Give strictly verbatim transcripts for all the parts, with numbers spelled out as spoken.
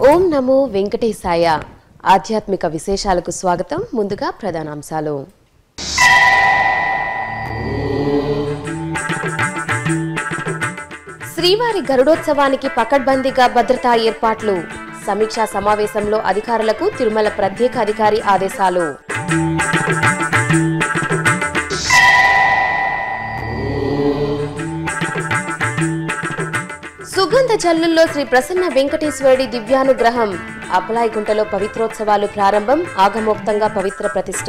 ఓం నమో వెంకటేశాయ. ఆధ్యాత్మిక విశేషాలకు స్వాగతం. ముందుగా ప్రధానాంశాలు. శ్రీవారి గరుడోత్సవానికి పకడ్బందీగా భద్రతా ఏర్పాట్లు. సమీక్షా సమావేశంలో అధికారులకు తిరుమల ప్రత్యేక అధికారి ఆదేశాలు. సుగంధ జల్లుల్లో శ్రీ ప్రసన్న వెంకటేశ్వరుడి దివ్యానుగ్రహం. అప్పలాయిగుంటలో పవిత్రోత్సవాలు ప్రారంభం. ఆగమోక్తంగా పవిత్ర ప్రతిష్ఠ.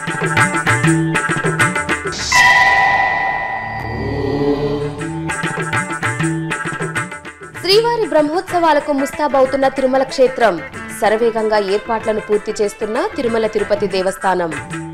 శ్రీవారి బ్రహ్మోత్సవాలకు ముస్తాబవుతున్న తిరుమల క్షేత్రం. శరవేగంగా ఏర్పాట్లను పూర్తి చేస్తున్న తిరుమల తిరుపతి దేవస్థానం.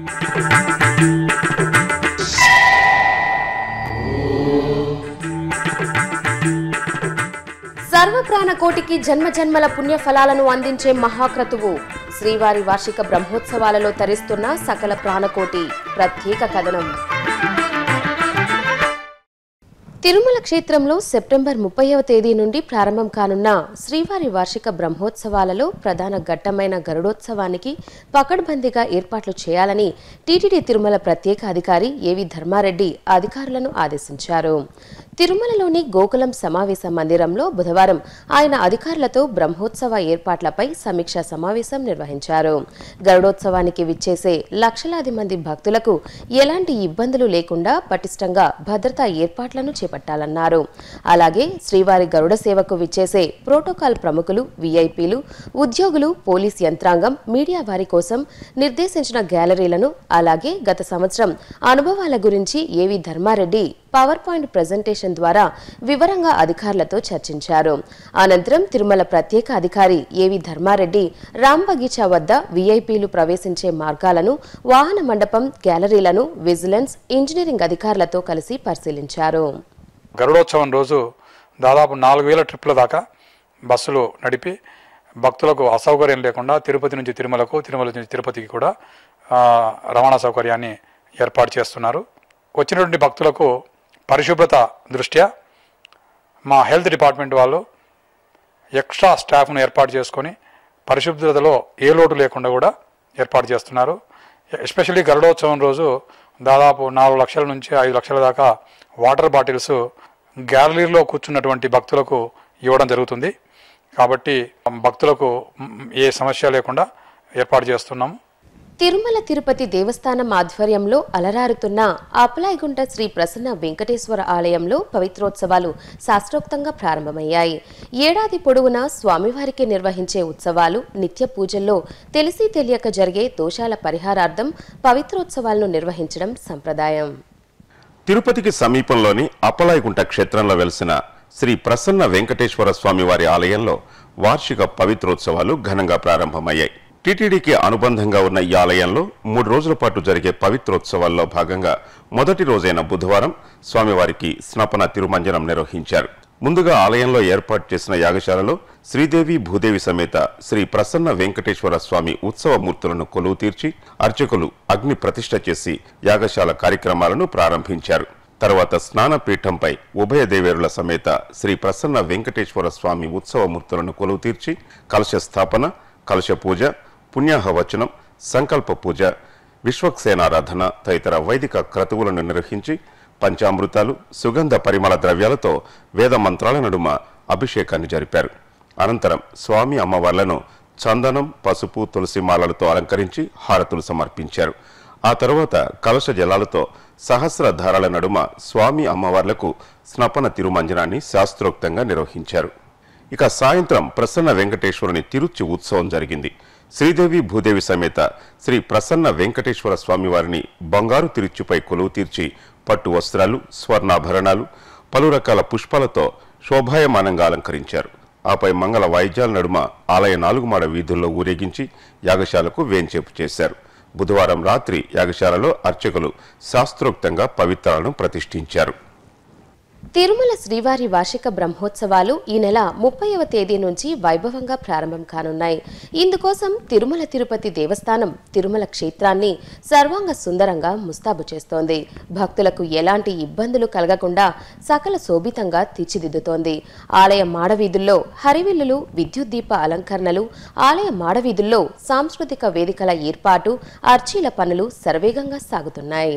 సర్వప్రాణ కోటికి జన్మ జన్మల పుణ్య ఫలాలను అందించే మహాక్రతువు. శ్రీవారి వార్షిక బ్రహ్మోత్సవాలలో తరిస్తున్న సకల ప్రాణకోటి. ప్రత్యేక కథనం. తిరుమల క్షేత్రంలో సెప్టెంబర్ ముప్పైవ తేదీ నుండి ప్రారంభం కానున్న శ్రీవారి వార్షిక బ్రహ్మోత్సవాలలో ప్రధాన ఘట్టమైన గరుడోత్సవానికి పకడ్బందీగా ఏర్పాట్లు చేయాలని టీటీడీ తిరుమల ప్రత్యేక అధికారి ఏవి ధర్మారెడ్డి అధికారులను ఆదేశించారు. తిరుమలలోని గోకులం సమావేశ మందిరంలో బుధవారం ఆయన అధికారులతో బ్రహ్మోత్సవ ఏర్పాట్లపై సమీక్షా సమావేశం నిర్వహించారు. గరుడోత్సవానికి విచ్చేసే లక్షలాది మంది భక్తులకు ఎలాంటి ఇబ్బందులు లేకుండా పటిష్టంగా భద్రతా ఏర్పాట్లను చేపట్టాలన్నారు. అలాగే శ్రీవారి గరుడ సేవకు విచ్చేసే ప్రోటోకాల్ ప్రముఖులు, వీఐపీలు, ఉద్యోగులు, పోలీస్ యంత్రాంగం, మీడియా వారి కోసం నిర్దేశించిన గ్యాలరీలను, అలాగే గత సంవత్సరం అనుభవాల గురించి ఏవి ధర్మారెడ్డి పవర్ పాయింట్ ప్రెజెంటేషన్ ద్వారా వివరంగా అధికారులతో చర్చించారు. అనంతరం తిరుమల ప్రత్యేక అధికారి ఏవి ధర్మారెడ్డి రామ్ బగీచా వద్ద వీఐపీలు ప్రవేశించే మార్గాలను, వాహన మండపం, గ్యాలరీలను విజిలెన్స్, ఇంజనీరింగ్ అధికారులతో కలిసి పరిశీలించారు. గరుడోత్సవం రోజు దాదాపు నాలుగు వేల ట్రిప్ల దాకా బస్సులు నడిపి భక్తులకు అసౌకర్యం లేకుండా తిరుపతి నుంచి తిరుమలకు, తిరుమల నుంచి తిరుపతికి కూడా రవాణా సౌకర్యాన్ని ఏర్పాటు చేస్తున్నారు. వచ్చినటువంటి భక్తులకు పరిశుభ్రత దృష్ట్యా మా హెల్త్ డిపార్ట్మెంట్ వాళ్ళు ఎక్స్ట్రా స్టాఫ్ను ఏర్పాటు చేసుకొని పరిశుభ్రతలో ఏ లోటు లేకుండా కూడా ఏర్పాటు చేస్తున్నారు. ఎస్పెషల్లీ గరుడోత్సవం రోజు దాదాపు నాలుగు లక్షల నుంచి ఐదు లక్షల దాకా వాటర్ బాటిల్స్ గ్యాలరీలో కూర్చున్నటువంటి భక్తులకు ఇవ్వడం జరుగుతుంది. కాబట్టి భక్తులకు ఏ సమస్య లేకుండా ఏర్పాటు చేస్తున్నాము. తిరుమల తిరుపతి దేవస్థానం ఆధ్వర్యంలో అలరారుతున్న అప్పలాయిగుంట శ్రీ ప్రసన్న వెంకటేశ్వర ఆలయంలో పవిత్రోత్సవాలు శాస్త్రోక్తంగా ప్రారంభమయ్యాయి. ఏడాది పొడవునా స్వామివారికి నిర్వహించే ఉత్సవాలు, నిత్య పూజల్లో తెలిసి తెలియక జరిగే దోషాల పరిహారార్థం పవిత్రోత్సవాలను నిర్వహించడం సంప్రదాయం. తిరుపతికి సమీపంలోని అప్పలాయిగుంట క్షేత్రంలో వెలిసిన శ్రీ ప్రసన్న వెంకటేశ్వర స్వామివారి ఆలయంలో వార్షిక పవిత్రోత్సవాలు ఘనంగా ప్రారంభమయ్యాయి. టీటీడీకి అనుబంధంగా ఉన్న ఈ ఆలయంలో మూడు రోజుల పాటు జరిగే పవిత్రోత్సవాల్లో భాగంగా మొదటి రోజైన బుధవారం స్వామివారికి స్నపన తిరుమంజనం నిర్వహించారు. ముందుగా ఆలయంలో ఏర్పాటు చేసిన యాగశాలలో శ్రీదేవి భూదేవి సమేత శ్రీ ప్రసన్న వెంకటేశ్వర స్వామి ఉత్సవ మూర్తులను కొలువు తీర్చి అర్చకులు అగ్ని ప్రతిష్ఠ చేసి యాగశాల కార్యక్రమాలను ప్రారంభించారు. తర్వాత స్నానపీఠంపై ఉభయ దేవేరుల సమేత శ్రీ ప్రసన్న వెంకటేశ్వర స్వామి ఉత్సవ మూర్తులను కొలువు తీర్చి కలశ స్థాపన, కలశ పూజ, పుణ్యాహవచనం, సంకల్ప పూజ, విశ్వక్సేనారాధన తదితర వైదిక క్రతువులను నిర్వహించి పంచామృతాలు, సుగంధ పరిమళ ద్రవ్యాలతో వేద మంత్రాల నడుమ అభిషేకాన్ని జరిపారు. అనంతరం స్వామి అమ్మవార్లను చందనం, పసుపు, తులసి మాలలతో అలంకరించి హారతులు సమర్పించారు. ఆ తరువాత కలశ జలాలతో సహస్ర ధారాల నడుమ స్వామి అమ్మవార్లకు స్నపన తిరుమంజనాన్ని శాస్త్రోక్తంగా నిర్వహించారు. ఇక సాయంత్రం ప్రసన్న వెంకటేశ్వరుని తిరుచి ఉత్సవం జరిగింది. శ్రీదేవి భూదేవి సమేత శ్రీ ప్రసన్న వెంకటేశ్వర స్వామివారిని బంగారు తిరుచుపై కొలువు తీర్చి పట్టు వస్త్రాలు, స్వర్ణాభరణాలు, పలు రకాల పుష్పాలతో శోభాయమానంగా అలంకరించారు. ఆపై మంగళ వాయిద్యాల నడుమ ఆలయ నాలుగుమాడ వీధుల్లో ఊరేగించి యాగశాలకు వేంచేపు చేశారు. బుధవారం రాత్రి యాగశాలలో అర్చకులు శాస్త్రోక్తంగా పవిత్రాలను ప్రతిష్ఠించారు. తిరుమల శ్రీవారి వార్షిక బ్రహ్మోత్సవాలు ఈ నెల ముప్పైవ తేదీ నుంచి వైభవంగా ప్రారంభం కానున్నాయి. ఇందుకోసం తిరుమల తిరుపతి దేవస్థానం తిరుమల క్షేత్రాన్ని సర్వాంగ సుందరంగా ముస్తాబు చేస్తోంది. భక్తులకు ఎలాంటి ఇబ్బందులు కలగకుండా సకల శోభితంగా తీర్చిదిద్దుతోంది. ఆలయ మాడవీధుల్లో హరివిల్లులు, విద్యుత్ దీప అలంకరణలు, ఆలయ మాడవీధుల్లో సాంస్కృతిక వేదికల ఏర్పాటు, అర్చీల పనులు శరవేగంగా సాగుతున్నాయి.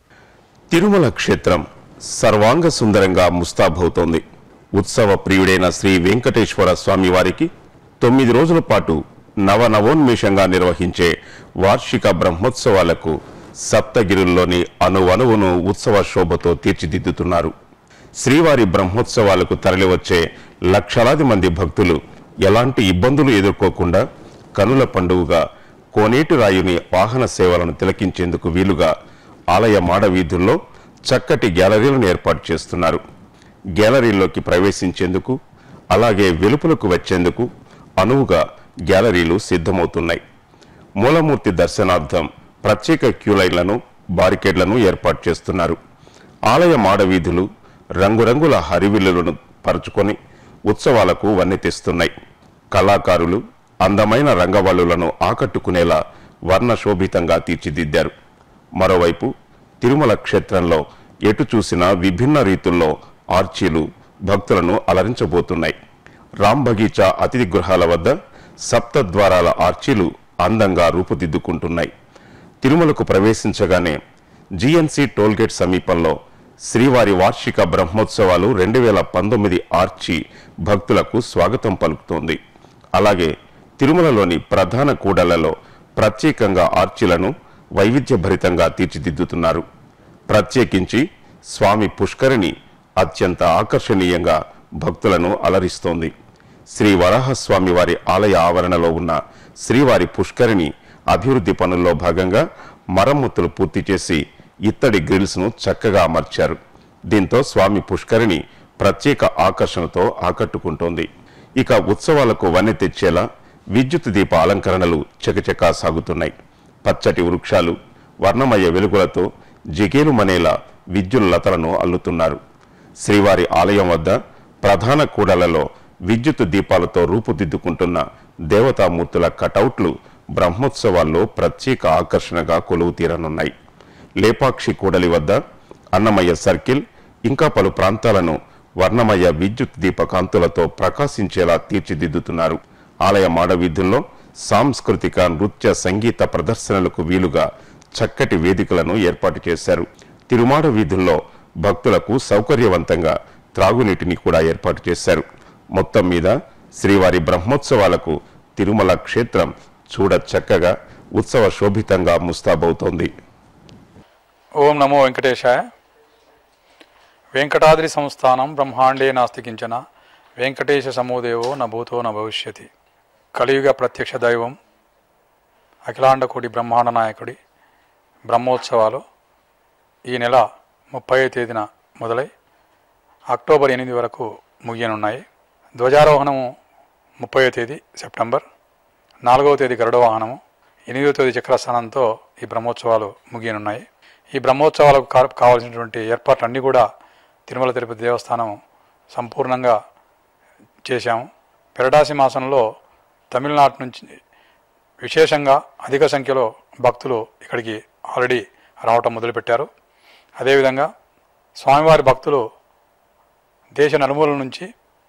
తిరుమల క్షేత్రం సర్వాంగ సుందరంగా ముస్తాబవుతోంది. ఉత్సవ ప్రియుడైన శ్రీ వెంకటేశ్వర స్వామి వారికి తొమ్మిది రోజుల పాటు నవనవోన్మేషంగా నిర్వహించే వార్షిక బ్రహ్మోత్సవాలకు సప్తగిరుల్లోని అణువణువును ఉత్సవ శోభతో తీర్చిదిద్దుతున్నారు. శ్రీవారి బ్రహ్మోత్సవాలకు తరలివచ్చే లక్షలాది మంది భక్తులు ఎలాంటి ఇబ్బందులు ఎదుర్కోకుండా కనుల పండుగగా కోనేటి రాయుని వాహన సేవలను తిలకించేందుకు వీలుగా ఆలయ మాడవీధుల్లో చక్కటి గ్యాలరీలను ఏర్పాటు చేస్తున్నారు. గ్యాలరీల్లోకి ప్రవేశించేందుకు అలాగే వెలుపలకు వచ్చేందుకు అనువుగా గ్యాలరీలు సిద్ధమవుతున్నాయి. మూలమూర్తి దర్శనార్థం ప్రత్యేక క్యూలైన్లను, బారికేడ్లను ఏర్పాటు చేస్తున్నారు. ఆలయ మాడవీధులు రంగురంగుల హరివిల్లులను పరుచుకొని ఉత్సవాలకు వన్నెతెస్తున్నాయి. కళాకారులు అందమైన రంగవల్లులను ఆకట్టుకునేలా వర్ణశోభితంగా తీర్చిదిద్దారు. మరోవైపు తిరుమల క్షేత్రంలో ఎటు చూసినా విభిన్న రీతుల్లో ఆర్చీలు భక్తులను అలరించబోతున్నాయి. రామ్ బగీచా అతిథి గృహాల వద్ద సప్త ద్వారాల ఆర్చీలు అందంగా రూపుదిద్దుకుంటున్నాయి. తిరుమలకు ప్రవేశించగానే జిఎన్సి టోల్గేట్ సమీపంలో శ్రీవారి వార్షిక బ్రహ్మోత్సవాలు రెండు వేల పంతొమ్మిది ఆర్చీ భక్తులకు స్వాగతం పలుకుతోంది. అలాగే తిరుమలలోని ప్రధాన కూడళ్లలో ప్రత్యేకంగా ఆర్చీలను వైవిధ్యభరితంగా తీర్చిదిద్దుతున్నారు. ప్రత్యేకించి స్వామి పుష్కరిణి అత్యంత ఆకర్షణీయంగా భక్తులను అలరిస్తోంది. శ్రీ వరాహస్వామి వారి ఆలయ ఆవరణలో ఉన్న శ్రీవారి పుష్కరిణి అభివృద్ధి పనుల్లో భాగంగా మరమ్మతులు పూర్తి చేసి ఇత్తడి గ్రిల్స్ ను చక్కగా అమర్చారు. దీంతో స్వామి పుష్కరిణి ప్రత్యేక ఆకర్షణతో ఆకట్టుకుంటోంది. ఇక ఉత్సవాలకు వన్నె తెచ్చేలా విద్యుత్ దీప అలంకరణలు చకచకా సాగుతున్నాయి. పచ్చటి వృక్షాలు వర్ణమయ వెలుగులతో జిగేలుమనేలా విద్యుల్లతలను అల్లుతున్నారు. శ్రీవారి ఆలయం వద్ద ప్రధాన కూడళ్లలో విద్యుత్ దీపాలతో రూపుదిద్దుకుంటున్న దేవతామూర్తుల కటౌట్లు బ్రహ్మోత్సవాల్లో ప్రత్యేక ఆకర్షణగా కొలువు తీరనున్నాయి. లేపాక్షి కూడలి వద్ద అన్నమయ్య సర్కిల్ ఇంకా పలు ప్రాంతాలను వర్ణమయ విద్యుత్ దీప కాంతులతో ప్రకాశించేలా తీర్చిదిద్దుతున్నారు. ఆలయ మాడవీధుల్లో సాంస్కృతిక నృత్య సంగీత ప్రదర్శనలకు వీలుగా చక్కటి వేదికలను ఏర్పాటు చేశారు. తిరుమాడ వీధుల్లో భక్తులకు సౌకర్యవంతంగా త్రాగునీటిని కూడా ఏర్పాటు చేశారు. మొత్తం మీద శ్రీవారి బ్రహ్మోత్సవాలకు తిరుమల క్షేత్రం చూడ చక్కగా ఉత్సవ శోభితంగా ముస్తాబవుతోంది. ఓం నమో వెంకటేశాయ. వెంకటాద్రి సంస్థానం బ్రహ్మాండే నాస్తి కించన వెంకటేశ సమోదేవో న భూతో న భవిష్యతి. కలియుగ ప్రత్యక్ష దైవం అఖిలాండకోటి బ్రహ్మాండ నాయకుడి బ్రహ్మోత్సవాలు ఈ నెల ముప్పై తేదీన మొదలై అక్టోబర్ ఎనిమిది వరకు ముగియనున్నాయి. ధ్వజారోహణము ముప్పై తేదీ సెప్టెంబర్, నాలుగవ తేదీ గరుడ వాహనము, ఎనిమిదవ తేదీ చక్రస్థానంతో ఈ బ్రహ్మోత్సవాలు ముగియనున్నాయి. ఈ బ్రహ్మోత్సవాలకు కావాల్సినటువంటి ఏర్పాట్లన్నీ కూడా తిరుమల తిరుపతి దేవస్థానం సంపూర్ణంగా చేశాము. పెరడాసి మాసంలో తమిళనాడు నుంచి విశేషంగా అధిక సంఖ్యలో భక్తులు ఇక్కడికి ఆల్రెడీ రావటం మొదలుపెట్టారు. అదేవిధంగా స్వామివారి భక్తులు దేశ నలుమూలల నుంచి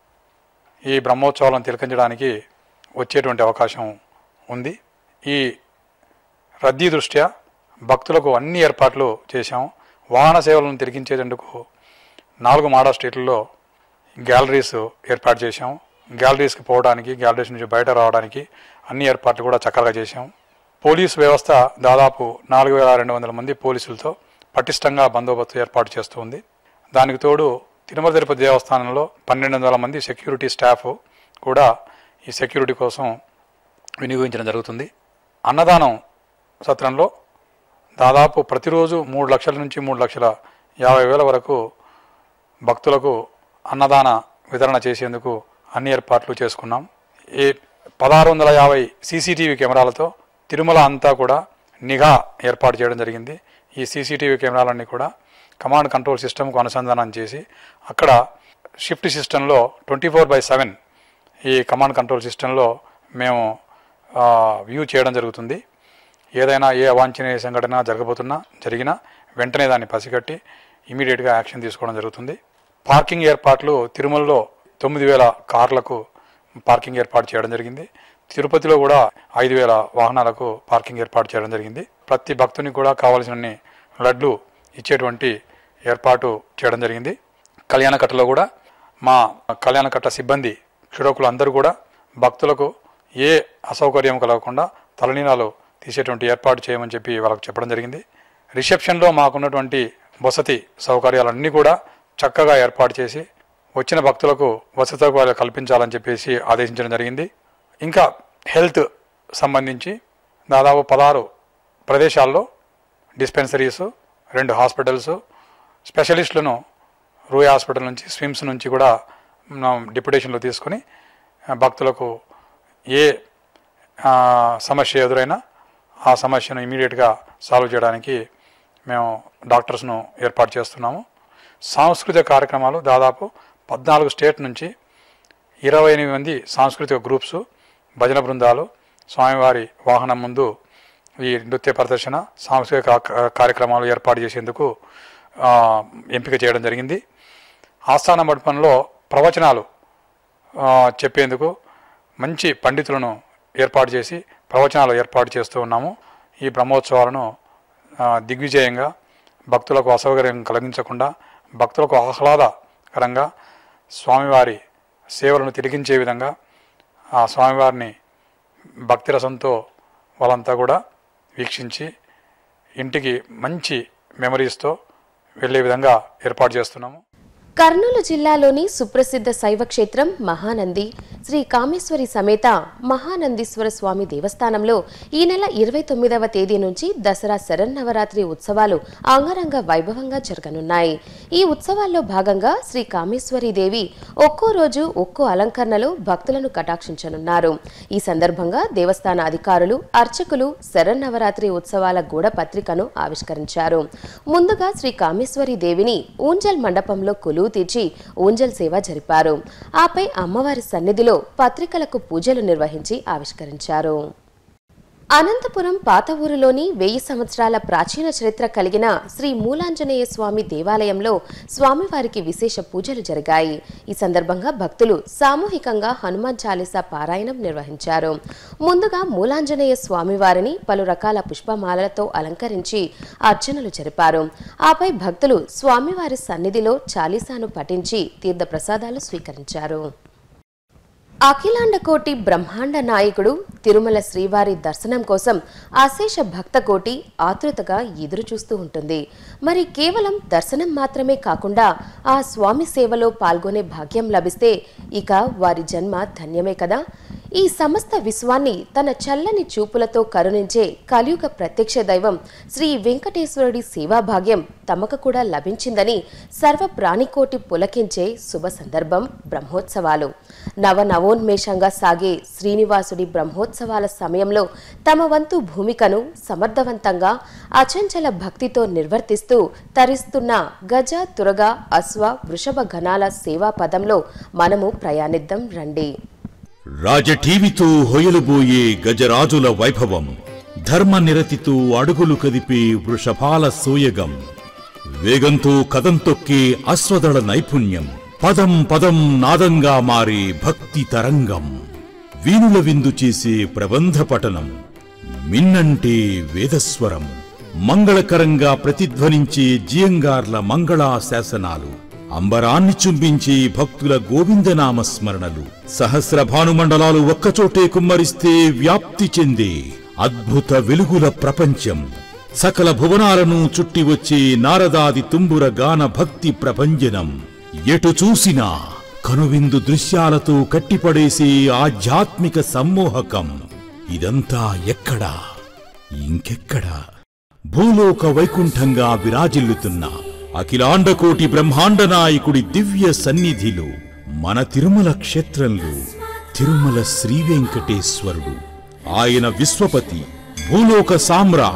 ఈ బ్రహ్మోత్సవాలను తిలకించడానికి వచ్చేటువంటి అవకాశం ఉంది. ఈ రద్దీ దృష్ట్యా భక్తులకు అన్ని ఏర్పాట్లు చేశాము. వాహన సేవలను తిలకించేందుకు నాలుగు మాడా స్ట్రీట్లలో గ్యాలరీస్ ఏర్పాటు చేశాము. గ్యాలరీస్కి పోవడానికి, గ్యాలరీస్ నుంచి బయట రావడానికి అన్ని ఏర్పాట్లు కూడా చక్కగా చేశాము. పోలీసు వ్యవస్థ దాదాపు నాలుగు వేల రెండు వందల మంది పోలీసులతో పటిష్టంగా బందోబస్తు ఏర్పాటు చేస్తూ ఉంది. దానికి తోడు తిరుమల తిరుపతి దేవస్థానంలో పన్నెండు వందల మంది సెక్యూరిటీ స్టాఫ్ కూడా ఈ సెక్యూరిటీ కోసం వినియోగించడం జరుగుతుంది. అన్నదానం సత్రంలో దాదాపు ప్రతిరోజు మూడు లక్షల నుంచి మూడు లక్షల యాభై వేల వరకు భక్తులకు అన్నదాన వితరణ చేసేందుకు అన్ని ఏర్పాట్లు చేసుకున్నాం. ఈ పదహారు వందల యాభై సీసీటీవీ కెమెరాలతో తిరుమల అంతా కూడా నిఘా ఏర్పాటు చేయడం జరిగింది. ఈ సీసీటీవీ కెమెరాలన్నీ కూడా కమాండ్ కంట్రోల్ సిస్టమ్కు అనుసంధానం చేసి అక్కడ షిఫ్ట్ సిస్టంలో ట్వంటీ ఫోర్ బై సెవెన్ ఈ కమాండ్ కంట్రోల్ సిస్టంలో మేము వ్యూ చేయడం జరుగుతుంది. ఏదైనా ఏ అవాంఛనీయ సంఘటన జరగబోతున్నా జరిగినా వెంటనే దాన్ని పసిగట్టి ఇమీడియట్గా యాక్షన్ తీసుకోవడం జరుగుతుంది. పార్కింగ్ ఏర్పాట్లు తిరుమలలో తొమ్మిది వేల కార్లకు పార్కింగ్ ఏర్పాటు చేయడం జరిగింది. తిరుపతిలో కూడా ఐదు వేల వాహనాలకు పార్కింగ్ ఏర్పాటు చేయడం జరిగింది. ప్రతి భక్తునికి కూడా కావాల్సిన లడ్లు ఇచ్చేటువంటి ఏర్పాటు చేయడం జరిగింది. కళ్యాణకట్టలో కూడా మా కళ్యాణకట్ట సిబ్బంది క్షురకులు అందరూ కూడా భక్తులకు ఏ అసౌకర్యం కలగకుండా తలనీలాలు తీసేటువంటి ఏర్పాటు చేయమని చెప్పి వాళ్ళకు చెప్పడం జరిగింది. రిసెప్షన్లో మాకున్నటువంటి వసతి సౌకర్యాలన్నీ కూడా చక్కగా ఏర్పాటు చేసి వచ్చిన భక్తులకు వసతి సౌకర్యాలు కల్పించాలని చెప్పేసి ఆదేశించడం జరిగింది. ఇంకా హెల్త్ సంబంధించి దాదాపు పదహారు ప్రదేశాల్లో డిస్పెన్సరీసు, రెండు హాస్పిటల్స్, స్పెషలిస్టులను రూయ్ హాస్పిటల్ నుంచి, స్విమ్స్ నుంచి కూడా డిప్యుటేషన్లో తీసుకుని భక్తులకు ఏ సమస్య ఎదురైనా ఆ సమస్యను ఇమీడియట్గా సాల్వ్ చేయడానికి మేము డాక్టర్స్ను ఏర్పాటు చేస్తున్నాము. సాంస్కృతిక కార్యక్రమాలు దాదాపు పద్నాలుగు స్టేట్ నుంచి ఇరవై ఎనిమిది మంది సాంస్కృతిక గ్రూప్స్, భజన బృందాలు స్వామివారి వాహనం ముందు ఈ నృత్య ప్రదర్శన, సాంస్కృతిక కార్యక్రమాలు ఏర్పాటు చేసేందుకు ఎంపిక చేయడం జరిగింది. ఆస్థాన మండపంలో ప్రవచనాలు చెప్పేందుకు మంచి పండితులను ఏర్పాటు చేసి ప్రవచనాలు ఏర్పాటు చేస్తూ ఉన్నాము. ఈ బ్రహ్మోత్సవాలను దిగ్విజయంగా భక్తులకు అసౌకర్యం కలిగించకుండా భక్తులకు ఆహ్లాదకరంగా స్వామివారి సేవలను తిరిగించే విధంగా ఆ స్వామివారిని భక్తి రసంతో వాళ్ళంతా కూడా వీక్షించి ఇంటికి మంచి మెమరీస్తో వెళ్ళే విధంగా ఏర్పాటు చేస్తున్నాము. కర్నూలు జిల్లాలోని సుప్రసిద్ధ శైవ క్షేత్రం మహానంది శ్రీ కామేశ్వరి సమేత మహానందీశ్వర స్వామి దేవస్థానంలో ఈ నెల ఇరవై తొమ్మిదవ తేదీ నుంచి దసరా శరన్నవరాత్రి ఉత్సవాలు అంగరంగ వైభవంగా జరగనున్నాయి. ఈ ఉత్సవాల్లో భాగంగా శ్రీ కామేశ్వరి దేవి ఒక్కో రోజు ఒక్కో అలంకరణలో భక్తులను కటాక్షించనున్నారు. ఈ సందర్భంగా దేవస్థాన అధికారులు, అర్చకులు శరన్నవరాత్రి ఉత్సవాల గూఢ పత్రికను ఆవిష్కరించారు. ముందుగా శ్రీ కామేశ్వరి దేవిని ఊంజల్ మండపంలో కొలువు తీర్చి ఊంజల్ సేవ జరిపారు. ఆపై అమ్మవారి సన్నిధిలో పత్రికలకు పూజలు నిర్వహించి ఆవిష్కరించారు. అనంతపురం పాత ఊరులోని వెయ్యి సంవత్సరాల ప్రాచీన చరిత్ర కలిగిన శ్రీ మూలాంజనేయ స్వామి దేవాలయంలో స్వామివారికి విశేష పూజలు జరిగాయి. ఈ సందర్భంగా భక్తులు సామూహికంగా హనుమాన్ చాలీసా పారాయణం నిర్వహించారు. ముందుగా మూలాంజనేయ స్వామివారిని పలు రకాల పుష్పమాలలతో అలంకరించి అర్చనలు జరిపారు. ఆపై భక్తులు స్వామివారి సన్నిధిలో చాలీసాను పఠించి తీర్థప్రసాదాలు స్వీకరించారు. అఖిలాండకోటి బ్రహ్మాండ నాయకుడు తిరుమల శ్రీవారి దర్శనం కోసం అశేష భక్తకోటి ఆతృతగా ఎదురు చూస్తూ ఉంటుంది. మరి కేవలం దర్శనం మాత్రమే కాకుండా ఆ స్వామి సేవలో పాల్గొనే భాగ్యం లభిస్తే ఇక వారి జన్మ ధన్యమే కదా. ఈ సమస్త విశ్వాన్ని తన చల్లని చూపులతో కరుణించే కలియుగ ప్రత్యక్ష దైవం శ్రీ వెంకటేశ్వరుడి సేవాభాగ్యం తమకు కూడా లభించిందని సర్వ ప్రాణికోటి పులకించే శుభ సందర్భం బ్రహ్మోత్సవాలు. నవ నవోన్మేషంగా సాగే శ్రీనివాసుడి బ్రహ్మోత్సవాల సమయంలో తమ వంతు భూమికను సమర్థవంతంగా అచంచల భక్తితో నిర్వర్తిస్తూ తరిస్తున్న గజ, తురగ, అశ్వ, వృషభ గణాల సేవా పదంలో మనము ప్రయాణిద్దాం రండి. రాజఠీవితో హొయలుబోయే గజరాజుల వైభవం, ధర్మ నిరతితో అడుగులు కదిపే వృషభాల సోయగం, వేగంతో కదం తొక్కే అశ్వదళ నైపుణ్యం, పదం పదం నాదంగా మారే భక్తి తరంగం, వీణుల విందు చేసే ప్రబంధ పఠనం, మిన్నంటే వేదస్వరం, మంగళకరంగా ప్రతిధ్వనించే జియంగార్ల మంగళా శాసనాలు, అంబరాన్ని చుంబించే భక్తుల గోవిందనామ స్మరణలు, సహస్ర భానుమండలాలు ఒక్కచోటే కుమ్మరిస్తే వ్యాప్తి చెందే అద్భుత వెలుగుల ప్రపంచం, సకల భువనాలను చుట్టి వచ్చే నారదాది తుంబుర గాన భక్తి ప్రభంజనం, ఎటు చూసినా కనువిందు దృశ్యాలతో కట్టిపడేసే ఆధ్యాత్మిక సమ్మోహకం. ఇదంతా ఎక్కడా, ఇంకెక్కడా? భూలోక వైకుంఠంగా విరాజిల్లుతున్న అఖిలాండకోటి బ్రహ్మాండ నాయకుడి దివ్య సన్నిధిలో, మన తిరుమల క్షేత్రంలో తిరుమల శ్రీ వెంకటేశ్వరుడు, ఆయన విశ్వపతి, భూలోక సామ్రాట్,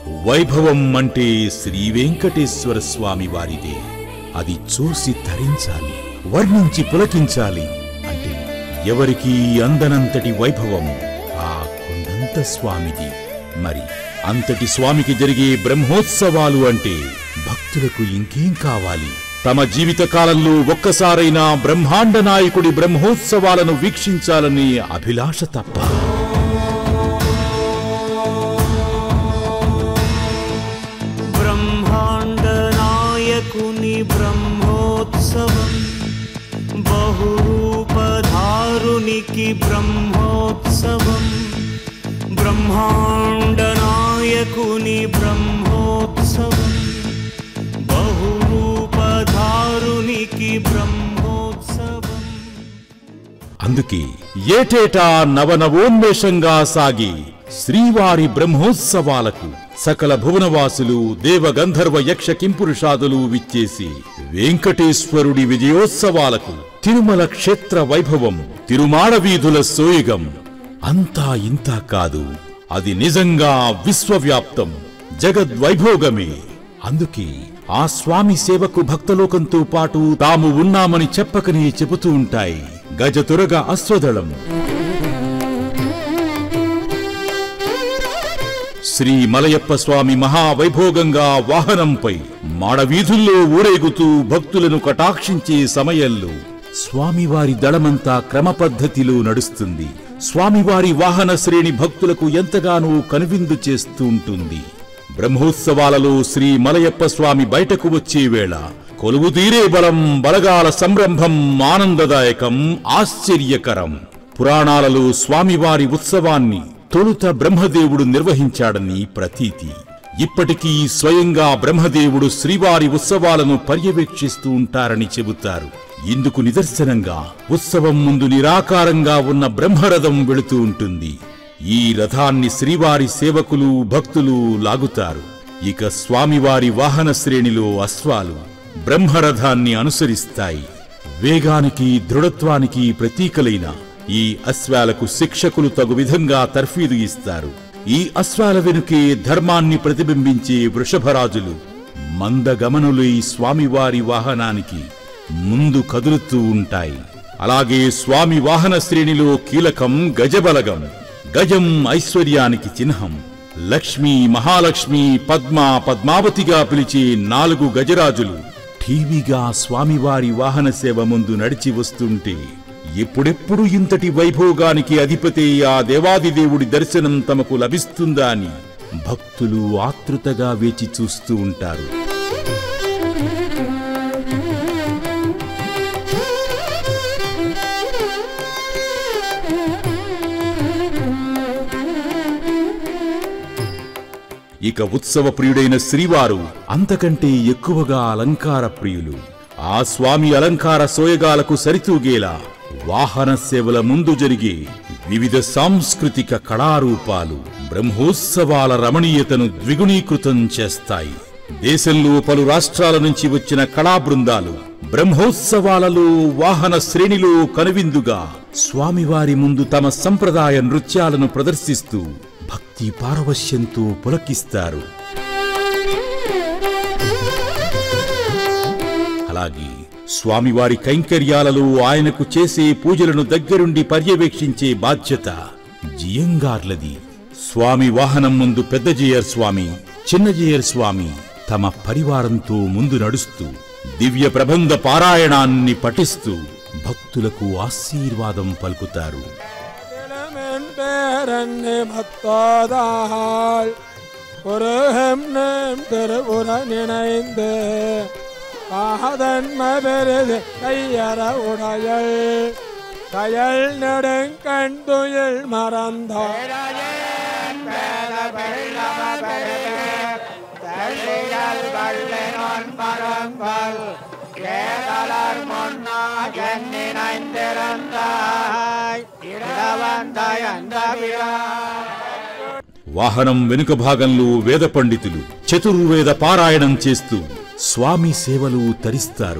వైభవం అంటే శ్రీ వెంకటేశ్వర స్వామి వారిదే. అది చూసి తరించాలి, వర్ణించి పులకించాలి. అంటే ఎవరికీ అందనంతటి వైభవం ఆ కొండంత స్వామిది. మరి అంతటి స్వామికి జరిగే బ్రహ్మోత్సవాలు అంటే భక్తులకు ఇంకేం కావాలి? తమ జీవిత కాలంలో ఒక్కసారైనా బ్రహ్మాండ నాయకుడి బ్రహ్మోత్సవాలను వీక్షించాలని అభిలాష తప్ప. బ్రహ్మాండ నాయకుని బ్రహ్మోత్సవం, బహురూపధారునికి బ్రహ్మోత్సవం, బ్రహ్మాండ నాయకుని బ్రహ్మోత్సవం, బహురూపధారునికి బ్రహ్మోత్సవం. అందుకే ఏటేటా నవనవోన్మేషంగా సాగి శ్రీవారి బ్రహ్మోత్సవాలకు సకల భువనవాసులు, దేవగంధర్వ యక్ష కింపురుషాదులు విచ్చేసి వెంకటేశ్వరుడి విజయోత్సవాలకు తిరుమల క్షేత్ర వైభవం, తిరుమాడ వీధుల సోయగం అంతా ఇంతా కాదు, అది నిజంగా విశ్వవ్యాప్తం, జగద్వైభోగమే. అందుకే ఆ స్వామి సేవకు భక్తలోకంతో పాటు తాము ఉన్నామని చెప్పకనే చెబుతూ ఉంటాయి గజతురగ అశ్వదళం. శ్రీ మలయప్ప స్వామి మహావైభోగంగా వాహనంపై మాడవీధుల్లో ఊరేగుతూ భక్తులను కటాక్షించే సమయంలో స్వామివారి దళమంతా క్రమ పద్ధతిలో నడుస్తుంది. స్వామివారి వాహన శ్రేణి భక్తులకు ఎంతగానో కనువిందు చేస్తూ ఉంటుంది. బ్రహ్మోత్సవాలలో శ్రీ మలయప్ప స్వామి బయటకు వచ్చే వేళ కొలువు తీరే బలం, బలగాల సంరంభం ఆనందదాయకం, ఆశ్చర్యకరం. పురాణాలలో స్వామివారి ఉత్సవాన్ని తొలుత బ్రహ్మదేవుడు నిర్వహించాడని ప్రతీతి. ఇప్పటికీ స్వయంగా బ్రహ్మదేవుడు శ్రీవారి ఉత్సవాలను పర్యవేక్షిస్తూ ఉంటారని చెబుతారు. ఇందుకు నిదర్శనంగా ఉత్సవం ముందు నిరాకారంగా ఉన్న బ్రహ్మరథం వెళుతూ ఉంటుంది. ఈ రథాన్ని శ్రీవారి సేవకులు, భక్తులు లాగుతారు. ఇక స్వామివారి వాహన శ్రేణిలో అశ్వాలు బ్రహ్మరథాన్ని అనుసరిస్తాయి. వేగానికి, దృఢత్వానికి ప్రతీకలైన ఈ అశ్వాలకు శిక్షకులు తగు విధంగా తర్ఫీదు ఇస్తారు. ఈ అశ్వాల వెనుకే ధర్మాన్ని ప్రతిబింబించే వృషభరాజులు మందగమనులై స్వామివారి వాహనానికి ముందు కదులుతూ ఉంటాయి. అలాగే స్వామి వాహన శ్రేణిలో కీలకం గజబలగం. గజం ఐశ్వర్యానికి చిహ్నం. లక్ష్మి, మహాలక్ష్మి, పద్మ, పద్మావతిగా పిలిచే నాలుగు గజరాజులు ఠీవిగా స్వామివారి వాహన సేవ ముందు నడిచి వస్తుంటే ఎప్పుడెప్పుడు ఇంతటి వైభోగానికి అధిపతి ఆ దేవాదిదేవుడి దర్శనం తమకు లభిస్తుందా అని భక్తులు ఆతృతగా వేచి చూస్తూ ఉంటారు. ఇక ఉత్సవ ప్రియుడైన శ్రీవారు అంతకంటే ఎక్కువగా అలంకార ప్రియులు. ఆ స్వామి అలంకార సోయగాలకు సరితూగేలా వాహన సేవల ముందు జరిగే వివిధ సాంస్కృతిక కళారూపాలు బ్రహ్మోత్సవాల రమణీయతను ద్విగుణీకృతం చేస్తాయి. దేశంలో పలు రాష్ట్రాల నుంచి వచ్చిన కళా బృందాలు బ్రహ్మోత్సవాలలో వాహన శ్రేణిలో కనువిందుగా స్వామివారి ముందు తమ సంప్రదాయ నృత్యాలను ప్రదర్శిస్తూ భక్తి పారవశ్యంతో పులకిస్తారు. అలాగే స్వామివారి కైంకర్యాలలో ఆయనకు చేసే పూజలను దగ్గరుండి పర్యవేక్షించే బాధ్యత జియంగార్లది. స్వామి వాహనం ముందు పెద్ద జేయర్ స్వామి, చిన్న జేయర్ స్వామి తమ పరివారంతో ముందు నడుస్తూ దివ్య ప్రబంధ పారాయణాన్ని పఠిస్తూ భక్తులకు ఆశీర్వాదం పలుకుతారు. వాహనం వెనుక భాగంలో వేద పండితులు చతుర్వేద పారాయణం చేస్తూ స్వామి సేవలు తరిస్తారు.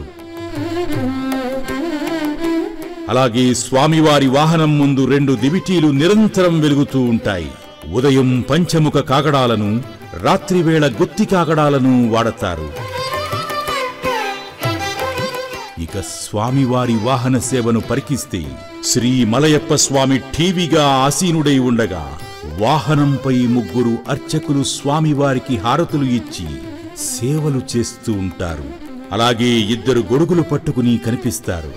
అలాగే స్వామివారి వాహనం ముందు రెండు దివిటీలు నిరంతరం వెలుగుతూ ఉంటాయి. ఉదయం పంచముఖ కాగడాలను, రాత్రివేళ గుత్తి కాగడాలను వాడతారు. ఇక స్వామివారి వాహన సేవను పరికిస్తే శ్రీ మలయప్ప స్వామి ఠీవిగా ఆసీనుడై ఉండగా వాహనంపై ముగ్గురు అర్చకులు స్వామివారికి హారతులు ఇచ్చి సేవలు చేస్తూ ఉంటారు. అలాగే ఇద్దరు గొడుగులు పట్టుకుని కనిపిస్తారు.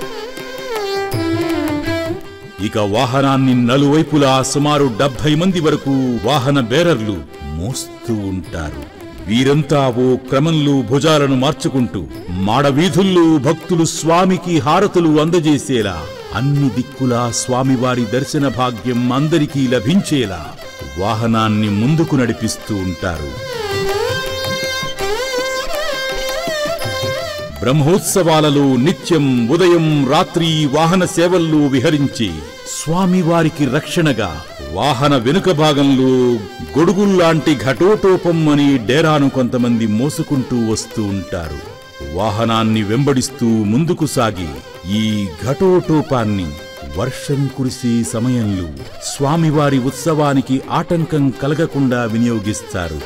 ఇక వాహనాన్ని నలువైపులా సుమారు డెబ్బై మంది వరకు వాహన బేరర్లు మోస్తూ ఉంటారు. వీరంతా ఓ క్రమంలో భుజాలను మార్చుకుంటూ మాడవీధుల్లో భక్తులు స్వామికి హారతులు అందజేసేలా అన్ని దిక్కులా స్వామివారి దర్శన భాగ్యం అందరికీ లభించేలా వాహనాన్ని ముందుకు నడిపిస్తూ ఉంటారు. బ్రహ్మోత్సవాలలో నిత్యం ఉదయం రాత్రి వాహన సేవల్లో విహరించి స్వామివారికి రక్షణగా వాహన వెనుక భాగంలో గొడుగుల్లాంటి ఘటోటోపం అని డేరాను కొంతమంది మోసుకుంటూ వస్తూ ఉంటారు. వాహనాన్ని వెంబడిస్తూ ముందుకు సాగి ఈ ఘటోటోపాన్ని వర్షం కురిసే సమయంలో స్వామివారి ఉత్సవానికి ఆటంకం కలగకుండా వినియోగిస్తారు.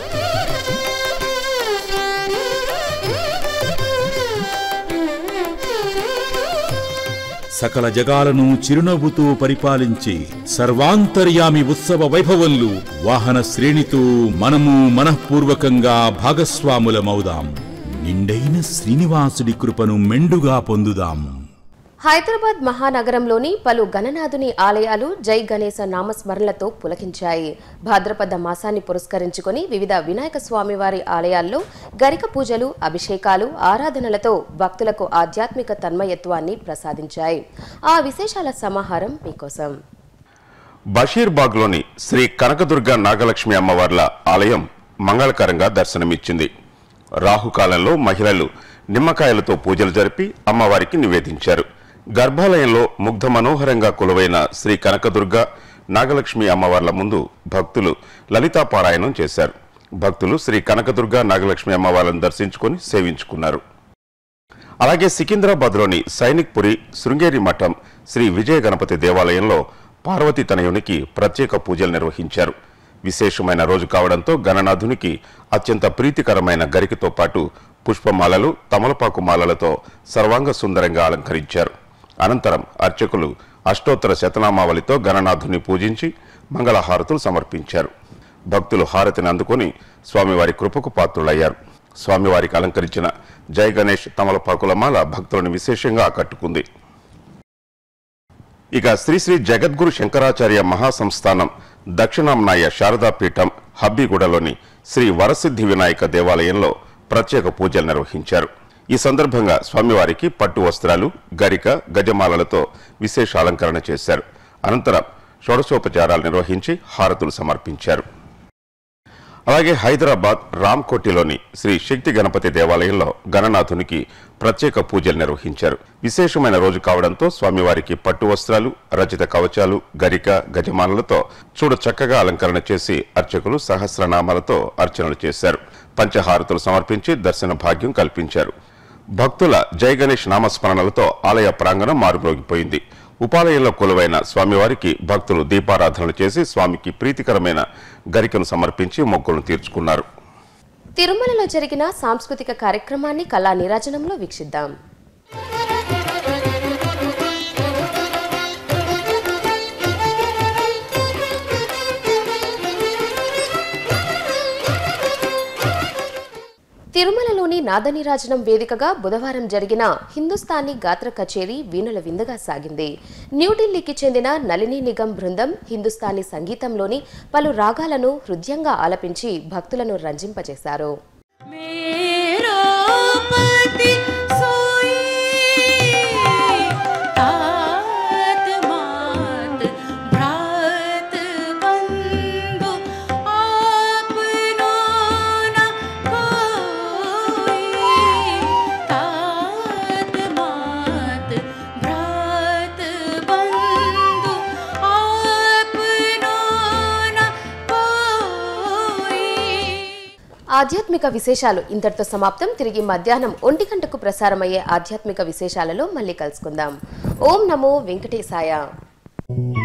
సకల జగాలను చిరునవ్వుతో పరిపాలించే సర్వాంతర్యామి ఉత్సవ వైభవంలో వాహన శ్రేణితో మనము మనఃపూర్వకంగా భాగస్వాములమవుదాం. నిండైన శ్రీనివాసుడి కృపను మెండుగా పొందుదాం. హైదరాబాద్ మహానగరంలోని పలు గణనాథుని ఆలయాలు జై గణేశ నామస్మరణలతో పులకించాయి. భాద్రపద మాసాన్ని పురస్కరించుకొని వివిధ వినాయక స్వామివారి ఆలయాల్లో గరిక పూజలు, అభిషేకాలు, ఆరాధనలతో భక్తులకు ఆధ్యాత్మిక తన్మయత్వాన్ని ప్రసాదించాయి. ఆ విశేషాల సమాహారం మీకోసం. బషీర్బాగ్లోని శ్రీ కనకదుర్గ నాగలక్ష్మి అమ్మవార్ల ఆలయం మంగళకరంగా దర్శనమిచ్చింది. రాహుకాలంలో మహిళలు నిమ్మకాయలతో పూజలు జరిపి అమ్మవారికి నివేదించారు. గర్భాలయంలో ముగ్ధ మనోహరంగా కొలువైన శ్రీ కనకదుర్గ నాగలక్ష్మి అమ్మవార్ల ముందు భక్తులు లలితా పారాయణం చేశారు. భక్తులు శ్రీ కనకదుర్గ నాగలక్ష్మి అమ్మవార్లను దర్శించుకొని సేవించుకున్నారు. అలాగే సికింద్రాబాద్లోని సైనిక్ పురి శృంగేరి మఠం శ్రీ విజయ గణపతి దేవాలయంలో పార్వతీ తనయునికి ప్రత్యేక పూజలు నిర్వహించారు. విశేషమైన రోజు కావడంతో గణనాథునికి అత్యంత ప్రీతికరమైన గరికతో పాటు పుష్పమాలలు, తమలపాకు మాలలతో సర్వాంగ సుందరంగా అలంకరించారు. అనంతరం అర్చకులు అష్టోత్తర శతనామావళితో గణనాథుని పూజించి మంగళహారతులు సమర్పించారు. భక్తులు హారతిని అందుకొని స్వామివారి కృపకు పాత్రులయ్యారు. స్వామివారికి అలంకరించిన జై గణేష్ తమలపాకుల మాల భక్తులను విశేషంగా ఆకట్టుకుంది. ఇక శ్రీ శ్రీ జగద్గురు శంకరాచార్య మహాసంస్థానం దక్షిణాంనాయ శారదాపీఠం హబ్బీగూడలోని శ్రీ వరసిద్ధి వినాయక దేవాలయంలో ప్రత్యేక పూజలు నిర్వహించారు. ఈ సందర్భంగా స్వామివారికి పట్టు వస్త్రాలు, గరిక, గజమాలలతో విశేష అలంకరణ చేశారు. అనంతరం షోడశోపచారాలు నిర్వహించి హారతులు సమర్పించారు. అలాగే హైదరాబాద్ రామ్కోటిలోని శ్రీ శక్తి గణపతి దేవాలయంలో గణనాథునికి ప్రత్యేక పూజలు నిర్వహించారు. విశేషమైన రోజు కావడంతో స్వామివారికి పట్టు వస్త్రాలు, రచిత కవచాలు, గరిక, గజమాలలతో చూడ చక్కగా అలంకరణ చేసి అర్చకులు సహస్రనామాలతో అర్చనలు చేశారు. పంచహారతులు సమర్పించి దర్శన భాగ్యం కల్పించారు. భక్తుల జై గణేష్ నామస్మరణలతో ఆలయ ప్రాంగణం మారుమ్రోగిపోయింది. ఉపాలయంలో కొలువైన స్వామివారికి భక్తులు దీపారాధనలు చేసి స్వామికి ప్రీతికరమైన గరికను సమర్పించి మొక్కులను తీర్చుకున్నారు. తిరుమలలో జరిగిన సాంస్కృతిక కార్యక్రమాన్ని కళా నీరాజనంలో వీక్షిద్దాం. తిరుమలలోని నాదనీరాజనం వేదికగా బుధవారం జరిగిన హిందుస్థానీ గాత్ర కచేరీ వీణుల విందుగా సాగింది. న్యూఢిల్లీకి చెందిన నళిని నిగమ్ బృందం హిందుస్థానీ సంగీతంలోని పలు రాగాలను హృదయంగా ఆలపించి భక్తులను రంజింపజేశారు. ఆధ్యాత్మిక విశేషాలు ఇంతటితో సమాప్తం. తిరిగి మధ్యాహ్నం ఒంటి గంటకు ప్రసారమయ్యే ఆధ్యాత్మిక విశేషాలలో మళ్ళీ కలుసుకుందాం. ఓం నమో వెంకటేశాయ.